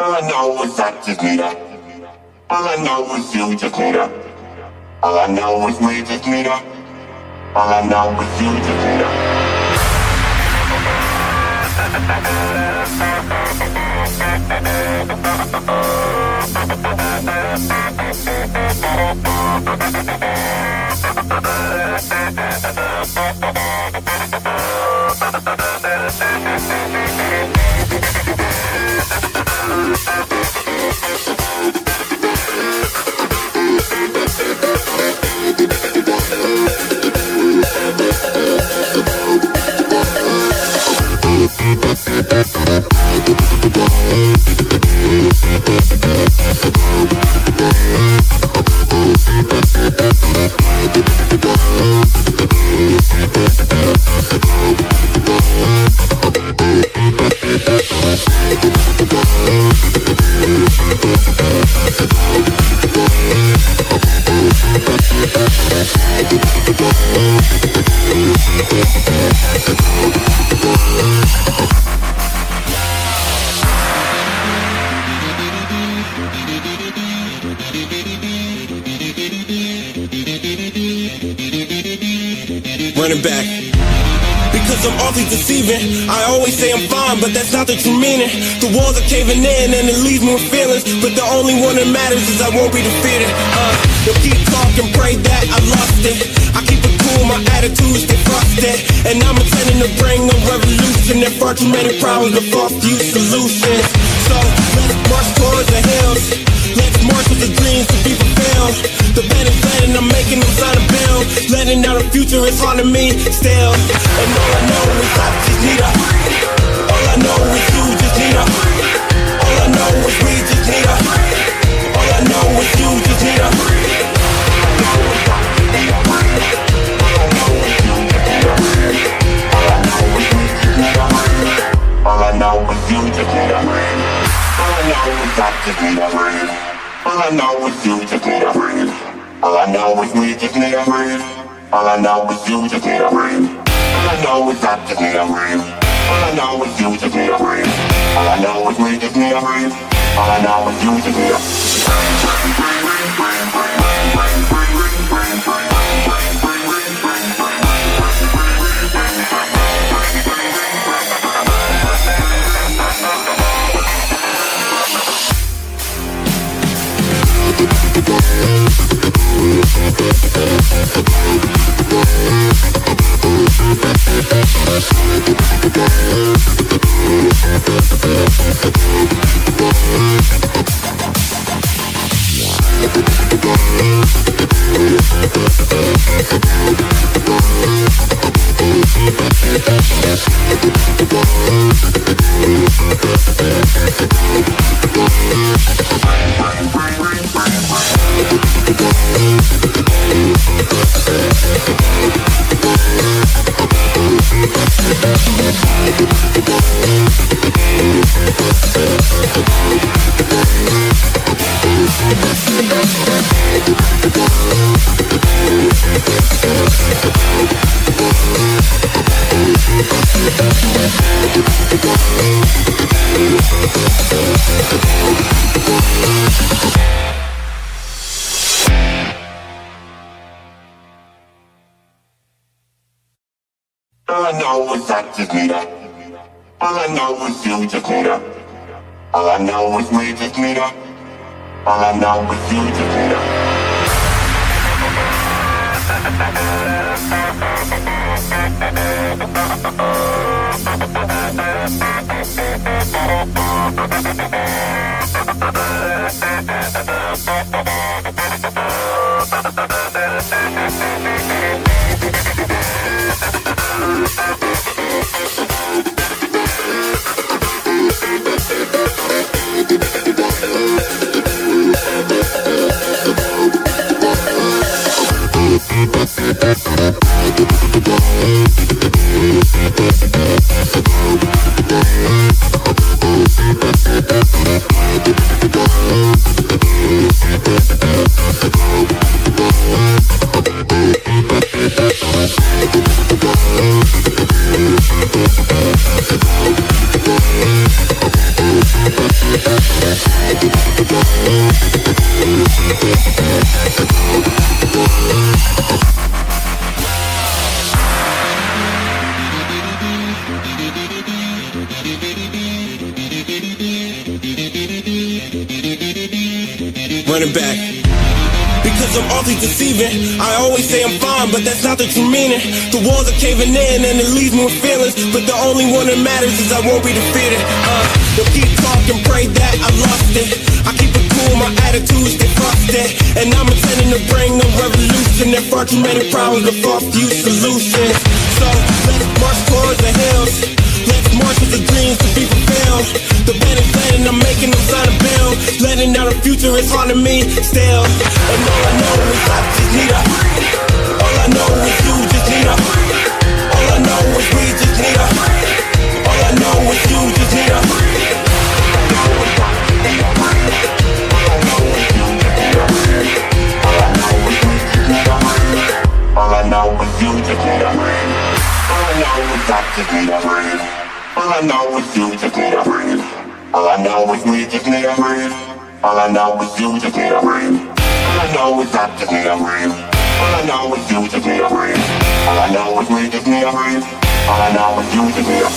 All I know is I just need her. All I know is you just need her. All I know is we just need her. All I know is you just need her. Running back. Because I'm awfully deceiving. I always say I'm fine, but that's not the true meaning. The walls are caving in and it leaves me with feelings, but the only one that matters is I won't be defeated. They'll keep talking, pray that I lost it. I keep it cool, my attitude stay frosted, and I'm intending to bring a revolution. There far too many problems, but far few solutions. So let's march towards the hills. Let's march with the dreams to be fulfilled. The pen is letting, I'm making them sign a bill. Letting out the future is haunting me still. And all I know is I just need her. All I know is you just need her. All I know is we just need her. All I know is you just need her. All I know is you just need her. All I know is I just need her. All I know is you just need her. All I know is we just need her. All I know is you just need her. All I know is I just need her. All I know is you just need her. All I know is we just need her. All I know is you just need her. All I know is I just need her. All I know is you just need her. All I know is we just need her. All I know is you just need her. Running back. Because I'm awfully deceiving. I always say I'm fine, but that's not the true meaning. The walls are caving in and it leaves me with feelings, but the only one that matters is I won't be defeated. They'll keep talking, pray that I lost it. I keep it cool, my attitude stay frosted, and I'm intending to bring a revolution. There far too many problems, but far few solutions. So let's march towards the hills. Let's march with the dreams to be fulfilled. The band is playing, I'm making them sign a bill. Letting down the future is haunting me still. And all I know is I just need a. All I know is you just need a. All I know is we just need a. All I know is you just need a. All I know is you just need a. All I know is I just need a breathe. All I know is you just need a breathe. All I know is we just need a breathe. All I know is you just need a breathe. All I know is I just need a breathe. All I know is you just need a breathe. All I know is we just need a breathe. All I know is you just need a